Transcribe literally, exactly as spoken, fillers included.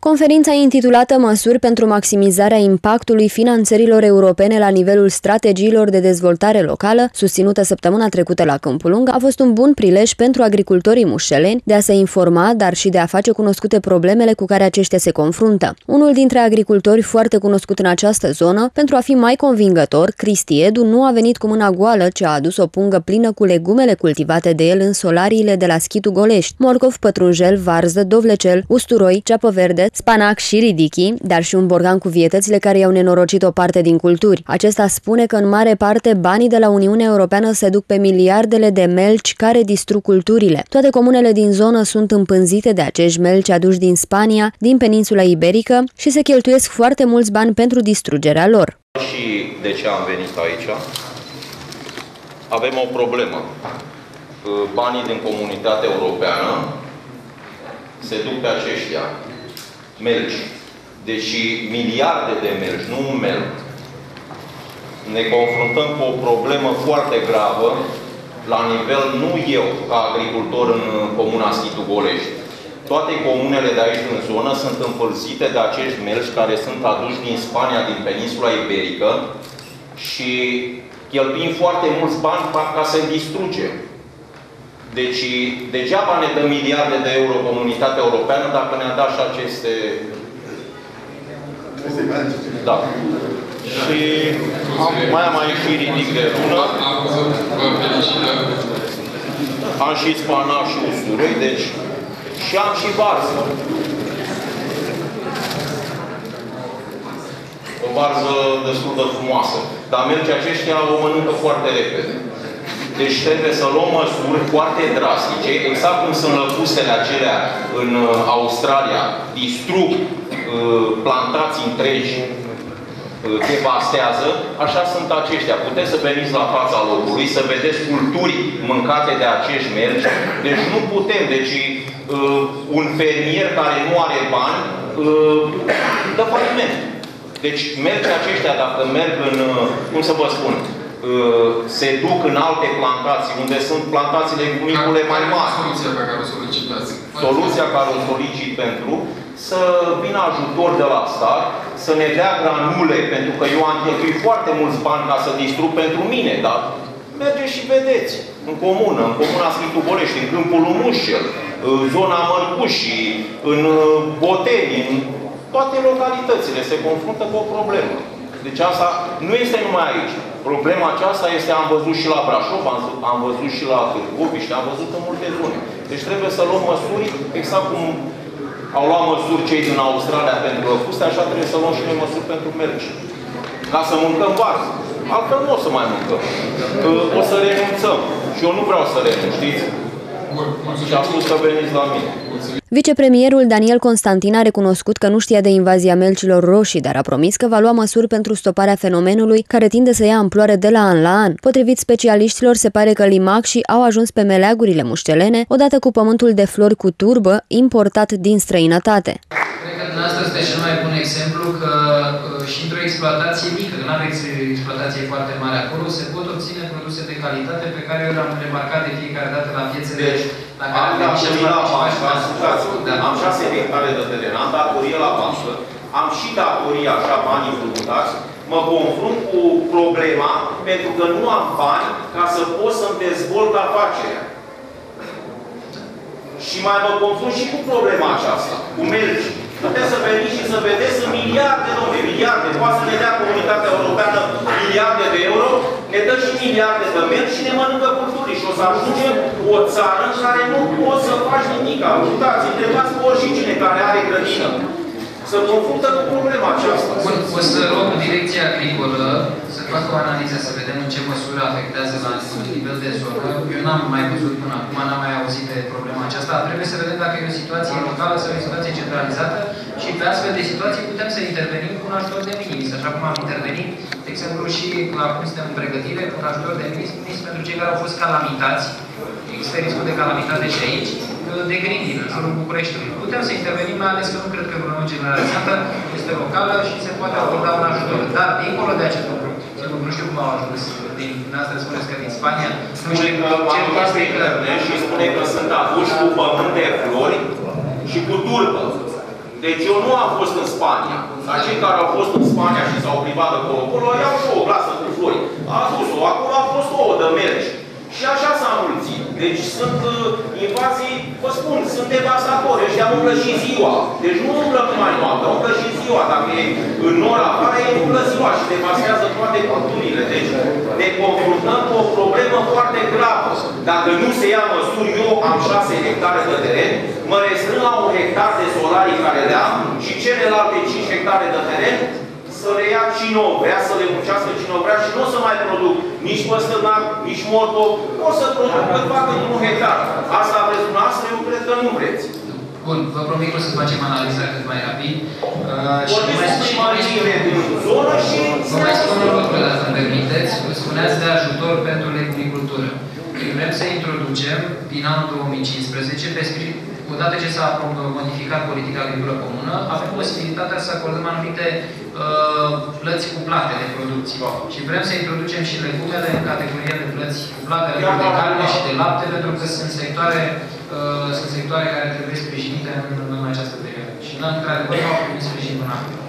Conferința intitulată Măsuri pentru maximizarea impactului finanțărilor europene la nivelul strategiilor de dezvoltare locală, susținută săptămâna trecută la Câmpul Lung, a fost un bun prilej pentru agricultorii mușeleni de a se informa, dar și de a face cunoscute problemele cu care aceștia se confruntă. Unul dintre agricultori foarte cunoscut în această zonă, pentru a fi mai convingător, Cristi Edu nu a venit cu mâna goală, ci a adus o pungă plină cu legumele cultivate de el în solariile de la Schitul Golești: morcov, pătrunjel, varză, dovlecel, usturoi, ceapă verde, spanac și ridichi, dar și un borcan cu vietățile care i-au nenorocit o parte din culturi. Acesta spune că în mare parte banii de la Uniunea Europeană se duc pe miliardele de melci care distrug culturile. Toate comunele din zonă sunt împânzite de acești melci aduși din Spania, din peninsula iberică, și se cheltuiesc foarte mulți bani pentru distrugerea lor. Și de ce am venit aici? Avem o problemă. Banii din Comunitatea Europeană se duc pe aceștia. Melci. Deși miliarde de melci, nu un melc. Ne confruntăm cu o problemă foarte gravă la nivel, nu eu, ca agricultor în comuna Schitul Golești. Toate comunele de aici în zonă sunt împărțite de acești melci care sunt aduși din Spania, din peninsula iberică, și cheltuim foarte mulți bani ca să-i distrugem. Deci, degeaba ne dă miliarde de euro Comunitatea Europeană dacă ne-a dat și aceste... Da. Și am, mai am aici și ridic de lună. Am și spanac și usturoi, deci... Și am și varză. O varză destul de frumoasă. Dar melci aceștia o mănâncă foarte repede. Deci trebuie să luăm măsuri foarte drastice, exact cum sunt lăcustele acelea în Australia, distrug plantații întregi, devastează, așa sunt aceștia. Puteți să veniți la fața locului, să vedeți culturi mâncate de acești melci. Deci nu putem. Deci un fermier care nu are bani dă faliment. Deci melci aceștia, dacă merg în, cum să vă spun, se duc în alte plantații, unde sunt plantațiile micule mai mari. Soluția pe care o solicitați. Soluția care o solicit pentru să vină ajutor de la stat, să ne dea granule, pentru că eu am cheltuit foarte mulți bani ca să distrug pentru mine, dar mergeți și vedeți, în comună, în comuna Schitul Golești, în Câmpul Mușel, în zona Mărcușii, în Boteni, în toate localitățile se confruntă cu o problemă. Deci asta nu este numai aici. Problema aceasta este, am văzut și la Brașov, am, am văzut și la Târgoviște, am văzut în multe zone. Deci trebuie să luăm măsuri, exact cum au luat măsuri cei din Australia pentru lăcuste, așa trebuie să luăm și noi măsuri pentru melci. Ca să mâncăm varză. Altfel nu o să mai mâncăm. O să renunțăm. Și eu nu vreau să renunț, știți? Și am spus că veniți la mine. Vicepremierul Daniel Constantin a recunoscut că nu știa de invazia melcilor roșii, dar a promis că va lua măsuri pentru stoparea fenomenului, care tinde să ia amploare de la an la an. Potrivit specialiștilor, se pare că limacșii au ajuns pe meleagurile muștelene, odată cu pământul de flori cu turbă, importat din străinătate. Cred că dumneavoastră este cel mai bun exemplu că și într-o exploatație mică, că nu aveți exploatație foarte mare acolo, se pot obține produse de calitate pe care eu le-am remarcat de fiecare dată la piețele deci, la care am venit și la am șase hectare de teren, am datorie la bancă, am și datorie așa, banii împrumutați, mă confrunt cu problema pentru că nu am bani ca să pot să-mi dezvolt afacerea. Și mai mă confrunt și cu problema aceasta, cu melci. Puteți să veniți și să vedeți, sunt miliarde, domnule, miliarde. Poate să ne dea Comunitatea Europeană miliarde de euro, ne dă și miliarde de melci și ne mănâncă culturii. Și o să ajungem o țară în care nu poți să faci nimic. Uitați, întrebați pe oricine care are grădină. Să confruntă cu problema aceasta. Bun, o să rog Direcția Agricolă să facă o analiză, să vedem în ce măsură afectează la nivel de zonă. Eu n-am mai văzut până acum, n-am mai auzit de problema aceasta. Trebuie să vedem dacă e o situație locală sau o situație centralizată și pe astfel de situații putem să intervenim cu un ajutor de minimis. Așa cum am intervenit, de exemplu, și la cum suntem în pregătire, cu un ajutor de minimis pentru cei care au fost calamitați. Există riscul de calamitate și aici, de grindină, în jurul Bucureștiului. Putem să intervenim, mai ales că nu cred că e problemă generalizată, este locală și se poate aborda un ajutor. Dar, dincolo de acest lucru, nu știu cum au ajuns, din dumneavoastră spuneți că din Spania, nu știu ce este că... și spune că sunt aduși cu pământ de flori și cu turbă. Deci eu nu am fost în Spania. Dar cei care au fost în Spania și s-au privat de acolo, iau și o glasă cu flori. A adus-o. Acolo a fost ouă de mergi. Și așa s-a înmulțit. Deci sunt uh, invazii, vă spun, sunt devastatori. Ăștia umblă și ziua. Deci nu umblă numai noaptea, umblă și ziua. Dacă e în ora afară, e umblă ziua și devastează toate culturile. Deci ne confruntăm cu o problemă foarte gravă. Dacă nu se ia măsuri, eu am șase hectare de teren, mă restrâng la un hectar de solarii care le am și celelalte cinci hectare de teren să le ia cine o vrea, să le muncească cine o vrea și nu o să mai produc nici păstănac, nici morcov, o să produc cât fac într-un hectar. Asta vreți dumneavoastră, eu cred că nu vreți. Bun, vă promit că o să facem analiza cât mai rapid. Uh, și mai spun marile din zonă și... Vă mai spun un lucru, dacă îmi permiteți. Spuneați de ajutor pentru leguminicultură. Vrem să introducem, din anul două mii cincisprezece, pe scris, odată ce s-a modificat politica agricolă comună, avem posibilitatea să acordăm anumite uh, plăți cuplate de producție. Și vrem să introducem și legumele în categoria de plăți cuplate, alături de carne și de lapte, pentru că sunt sectoare, uh, sunt sectoare care trebuie sprijinite în, în această perioadă. Și, într-adevăr, nu au primit sprijin până acum.